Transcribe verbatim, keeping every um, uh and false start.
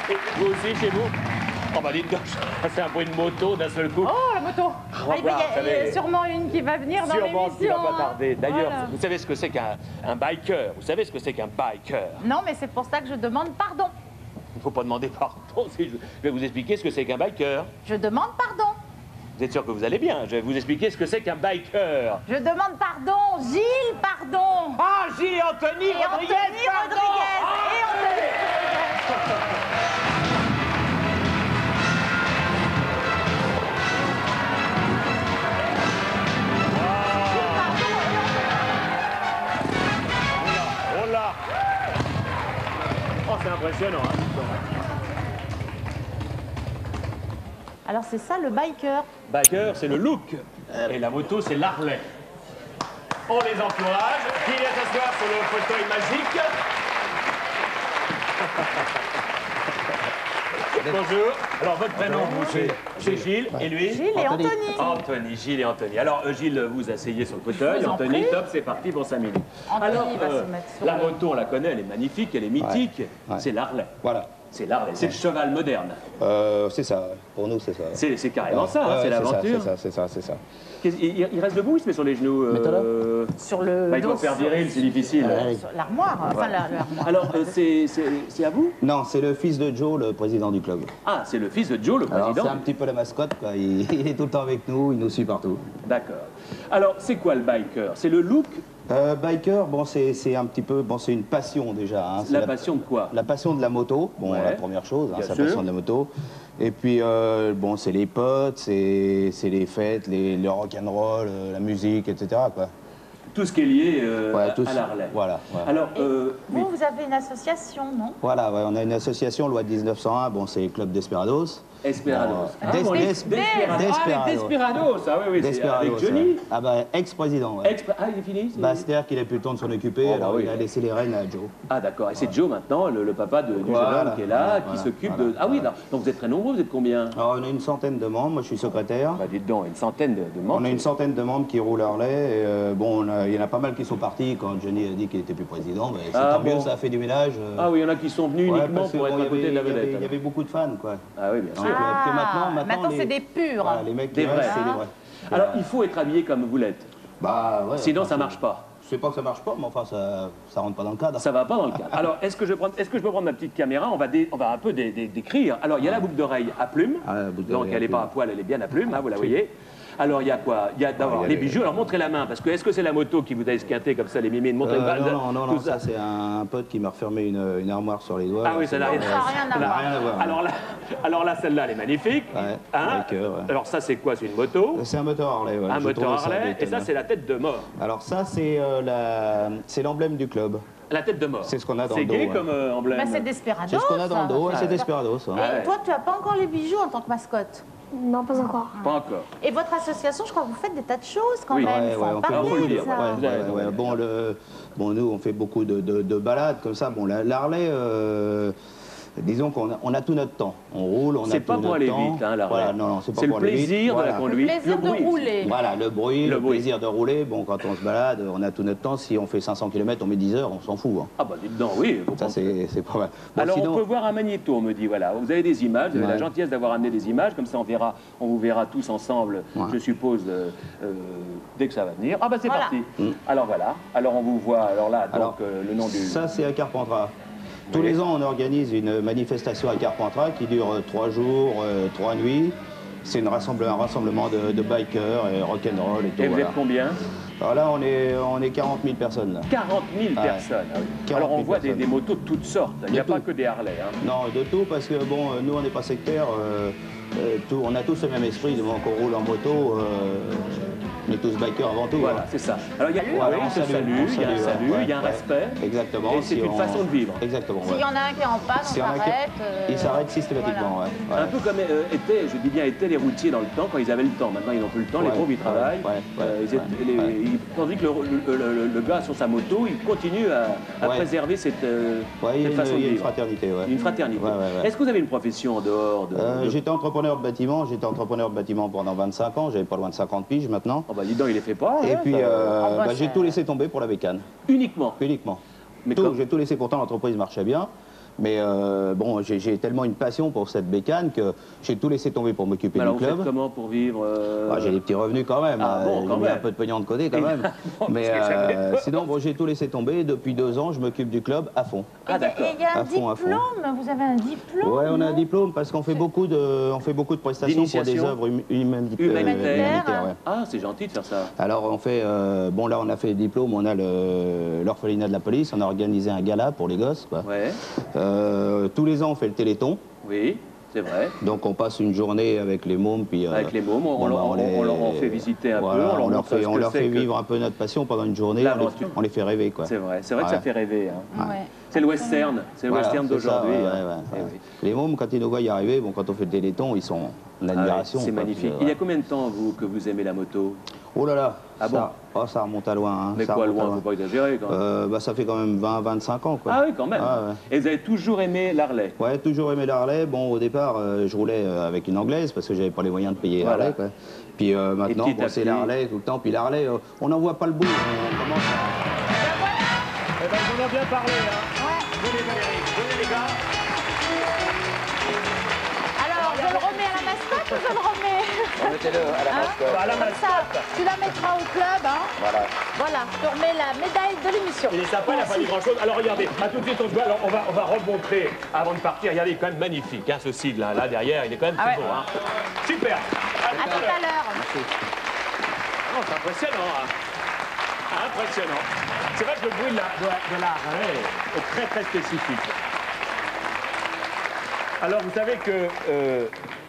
Et vous aussi, chez vous? Oh bah dites donc, c'est un bruit de moto d'un seul coup. Oh, la moto. Ah, il y a, il y a sûrement une qui va venir dans l'émission. Sûrement qui va pas tarder. D'ailleurs, voilà. vous savez ce que c'est qu'un un biker? Vous savez ce que c'est qu'un biker? Non, mais c'est pour ça que je demande pardon. Il ne faut pas demander pardon. Si je vais vous expliquer ce que c'est qu'un biker. Je demande pardon. Vous êtes sûr que vous allez bien? Je vais vous expliquer ce que c'est qu'un biker. Je demande pardon. Gilles, pardon. Ah, Gilles et Anthony Et Rodriguez, Anthony pardon. Rodriguez. Ah, Et Anthony. Oh là! Oh, c'est impressionnant, hein? Alors c'est ça le biker. Biker, c'est le look. Et la moto, c'est l'Harley. On les encourage. Qui vient s'asseoir sur le fauteuil magique? Bonjour. Alors, votre prénom, vous, c'est c'est Gilles. Et lui? Gilles et Anthony. Anthony, Gilles et Anthony. Alors, euh, Gilles, vous asseyez sur le fauteuil. Je vous en Anthony, prie. top, c'est parti pour cinq minutes. Anthony Alors, va euh, se mettre sur la le- moto, on la connaît, elle est magnifique, elle est mythique. ouais. C'est l'Harley. Voilà. C'est l'Harley. C'est le cheval moderne. Euh, c'est ça, pour nous c'est ça. C'est c'est carrément Ouais. ça, hein, Ouais, c'est ouais, l'aventure. C'est ça, c'est ça, c'est ça. Qu'est-ce- Il, il reste debout, il se met sur les genoux. euh, Sur le Bah, il doit dos, faire sur- viril, c'est difficile. sur l'armoire. Enfin, la- l'armoire. Alors, euh, c'est c'est- c'est à vous? Non, c'est le fils de Joe, le président du club. Ah, c'est le fils de Joe, le Alors président. c'est un petit peu la mascotte, quoi. Il, il est tout le temps avec nous, il nous suit partout. D'accord. Alors, c'est quoi le biker? C'est le look? Euh, biker, bon c'est c'est un petit peu, bon c'est une passion déjà. Hein. C'est La passion de quoi? La passion de la moto, bon Ouais. la première chose, hein, Bien c'est la sûr. passion de la moto. Et puis euh, bon c'est les potes, c'est c'est les fêtes, les, le rock'n'roll, euh, la musique, et cetera quoi. Tout ce qui est lié euh, Ouais, à- tout à ce- l'Harley. Voilà. voilà. Alors, euh, oui. Vous, vous avez une association, non? Voilà, ouais, on a une association, loi de dix-neuf cent un, bon, c'est le Club Desperados. Esperados. Euh, Ah, Des- bon, Des- Desperados. Ah, Desperados. les Desperados, ah oui, oui, c'est Desperados, avec Johnny. ouais. Ah bah, ex-président, ouais. Exp- Ah, il est fini? c'est- Bah, c'est-à-dire qu'il a plus le temps de s'en occuper, Oh, bah alors oui. il a laissé les rênes à Joe. Ah d'accord, et c'est Joe maintenant, le, le papa de, du jeune Voilà, homme qui est là, voilà, qui voilà, s'occupe voilà, de... Ah oui, voilà. là. Donc vous êtes très nombreux, vous êtes combien? Alors, on a une centaine de membres, moi je suis secrétaire. Bah dites donc, une centaine de, de membres. On a une centaine de membres qui roulent Harley, et euh, bon, on a- il y en a pas mal qui sont partis quand Johnny a dit qu'il était plus président, mais c'est Ah, tant mieux, bon. ça a fait du ménage. euh. Ah oui, il y en a qui sont venus Ouais, uniquement parce que, pour être bon, à côté il y de la avait- il y avait- vedette. Il y avait beaucoup de fans, quoi. Ah oui, bien sûr. Donc, euh, Ah, que maintenant, maintenant, maintenant, les- c'est des purs. Voilà, les mecs Des qui restent, vrais. c'est des vrais. Alors il faut être habillé comme vous l'êtes, Bah ouais. sinon enfin, ça marche pas. Je sais pas que ça marche pas, mais enfin, ça, ça rentre pas dans le cadre. Ça va pas dans le cadre. Alors, est-ce que, je prends- est-ce que je peux prendre ma petite caméra? On va, dé- on va un peu dé- dé- décrire. Alors, il y a la boucle d'oreille à plume. Ah, la boucle Donc, d'oreille à elle n'est pas à plume. poil, elle est bien à plume, hein, vous la voyez. Alors, il y a quoi? Il y a d'abord Ah, il y a les les- bijoux. Alors, montrez la main, parce que est-ce que c'est la moto qui vous a esquinté comme ça, les mimines? Montrez Euh, une balle. non, non, non, non, tout ça, c'est un pote qui m'a refermé une, une armoire sur les doigts. Ah oui, ça n'a rien, Ça n'a rien à ça n'a voir. rien à voir. Alors là, alors là celle-là, elle est magnifique. Ouais, Hein avec, euh, ouais. Alors, ça, c'est quoi? C'est une moto? C'est un moteur Harley, ouais. Un je moteur trouve ça Harley. Et ça, étonnant. c'est la tête de mort. Alors ça, c'est euh, la... c'est l'emblème du club. La tête de mort. C'est ce qu'on a dans C'est le dos, gay ouais. comme euh, emblème. Bah, c'est Desperados. C'est ce qu'on a dans le dos, ouais, ça. c'est Desperados. ouais. Ah, ouais. Et toi, tu n'as pas encore les bijoux en tant que mascotte. Non, pas encore. Pas encore. Et votre association, je crois que vous faites des tas de choses quand Oui. même. Ouais, Il faut ouais, en on fait Ah, faut parler le de dire, ça. ouais. Ouais, Vous avez ouais, raison, ouais. vous avez Bon, le... bon, nous, on fait beaucoup de, de, de balades comme ça. Bon, la, la Harley, euh, disons qu'on a, on a tout notre temps. On roule, on a C'est tout pas pour notre aller temps. vite, hein, la Voilà, Harley. non, non, c'est pas C'est le pour aller vite. plaisir de la Voilà. conduite. Le plaisir de bruit. rouler. Voilà, le bruit, Le le, bruit. plaisir de rouler. Bon, quand on se balade, on a tout notre temps. Si on fait cinq cents kilomètres, on met dix heures, on s'en fout. hein. Ah bah dites donc, oui. faut Ça, prendre- c'est c'est pas mal. Bon, Alors sinon- on peut voir un magnéto, on me dit, voilà. Vous avez des images, vous avez Ouais. la gentillesse d'avoir amené des images, comme ça on verra, on vous verra tous ensemble, Ouais. je suppose, euh, euh, dès que ça va venir. Ah bah c'est Voilà. parti. Mm. Alors voilà, alors on vous voit, alors là, donc Alors, euh, le nom du... Ça, c'est à Carpentras. Tous Oui. les ans, on organise une manifestation à Carpentras qui dure euh, trois jours, euh, trois nuits. C'est une rassemble- un rassemblement de, de bikers et rock'n'roll et tout. Et vous voilà. êtes combien? Alors là, on est, on est quarante mille personnes. Là. quarante mille Ouais. personnes. Ah oui. quarante Alors on mille voit des, personnes. des motos de toutes sortes, il n'y a De pas tout. que des Harley. Hein. Non, de tout, parce que bon, euh, nous, on n'est pas sectaires. euh, euh, tout- on a tous le même esprit. Bon, qu'on roule en moto, euh, on est tous bikers avant tout. Voilà, hein. c'est ça. Alors il y a Voilà, oui, on ce salue, salut, on il y a un salue, salut, ouais, il y a un ouais. respect. Exactement. Et c'est si une on- façon de vivre. Exactement. S'il ouais. y en a un qui est en panne, on S'il y en a un qui- s'arrête. euh, Il s'arrête systématiquement, voilà. ouais. ouais. Un peu comme euh, étaient, je dis bien, étaient les routiers dans le temps, quand ils avaient le temps. Maintenant, ils n'ont plus le temps, les Ouais, pauvres, ils travaillent. ouais, ouais, Euh, ils étaient- ouais, les- ouais. ils- tandis que le, le- le- le gars sur sa moto, il continue à, à Ouais. préserver cette, euh, Ouais, il y a cette une, façon il y de a une vivre. fraternité, ouais. Une fraternité. Ouais, ouais, ouais. Est-ce que vous avez une profession en dehors de... Euh, de- J'étais entrepreneur de bâtiment, j'étais entrepreneur de bâtiment pendant vingt-cinq ans, j'avais pas loin de cinquante piges maintenant. Oh bah dis donc, il les fait pas. Et hein, puis ça- euh, Ah bah, bah, j'ai c'est- tout laissé tomber pour la bécane, Uniquement. uniquement. Mais Tout, comme- j'ai tout laissé, pourtant l'entreprise marchait bien. Mais euh, bon, j'ai tellement une passion pour cette bécane que j'ai tout laissé tomber pour m'occuper du alors, club. vous faites comment pour vivre euh... ah, j'ai des petits revenus quand même. Ah, bon, quand j'ai mis même. un peu de pognon de côté quand même. Mais euh, sinon, bon, j'ai tout laissé tomber. Depuis deux ans, je m'occupe du club à fond. Ah, d'accord. Et il y a un À fond, à diplôme, vous avez un diplôme? Ouais, on a un non diplôme parce qu'on fait beaucoup de, on fait beaucoup de prestations pour des œuvres hum- humanitaires. Humanitaires. humanitaires, ouais. Ah, c'est gentil de faire ça. Alors on fait, euh, bon là on a fait le diplôme, on a le- l'orphelinat de la police, on a organisé un gala pour les gosses. Quoi. Ouais. Euh, tous les ans on fait le Téléthon, Oui, c'est vrai. donc on passe une journée avec les mômes. Puis, euh, Avec les mômes, on, bon, leur- bah, on, les- on leur en fait visiter un voilà, peu. On leur, on leur montre fait, ce on que leur c'est fait que vivre un peu notre passion pendant une journée, on l'aventure. les, on les fait rêver. quoi. C'est vrai, c'est vrai que Ouais. ça fait rêver. Hein. Ouais. C'est le western, c'est le Voilà, western c'est ça, d'aujourd'hui. ouais, hein. ouais, ouais. Eh oui. Les mômes, quand ils nous voient y arriver, bon, quand on fait le Téléthon, ils sont en Ah ouais, admiration. c'est quoi, magnifique. parce que, Il y a ouais. combien de temps, vous, que vous aimez la moto? Oh là là, Ah ça, oh, ça remonte à loin. Hein, Mais ça quoi, remonte à loin, faut pas exagérer quand même. Euh, bah, ça fait quand même vingt, vingt-cinq ans. Quoi. Ah oui, quand même. Ah, ouais. Et vous avez toujours aimé l'Harley? Ouais, toujours aimé l'Harley. Bon, au départ, euh, je roulais euh, avec une anglaise parce que j'avais pas les moyens de payer Voilà. l'Harley. Quoi. Puis euh, maintenant, petit bon, à c'est petit. l'Harley tout le temps. Puis l'Harley, euh, on n'en voit pas le bout. On commence à... Eh ben, ils en ont bien parlé, hein. Ouais. Venez Valérie, venez les gars. Alors, je le remets à la mascotte ou je le remets? Mettez-le à la Hein mascotte. À la Comme ça, mascotte. tu la mettras au club, hein. Voilà. Voilà, je te remets la médaille de l'émission. Il est sympa, il n'a pas dit grand-chose. Alors regardez, à tout de suite on se voit. Alors on va, on va remontrer avant de partir. Regardez, il est quand même magnifique, hein, ce sigle là, là derrière, il est quand même très Ah ouais. beau. Hein. Super. À tout à l'heure. Oh, c'est impressionnant. Hein. Impressionnant. C'est vrai que le bruit de la, de la, de la Harley est très très spécifique. Alors vous savez que euh,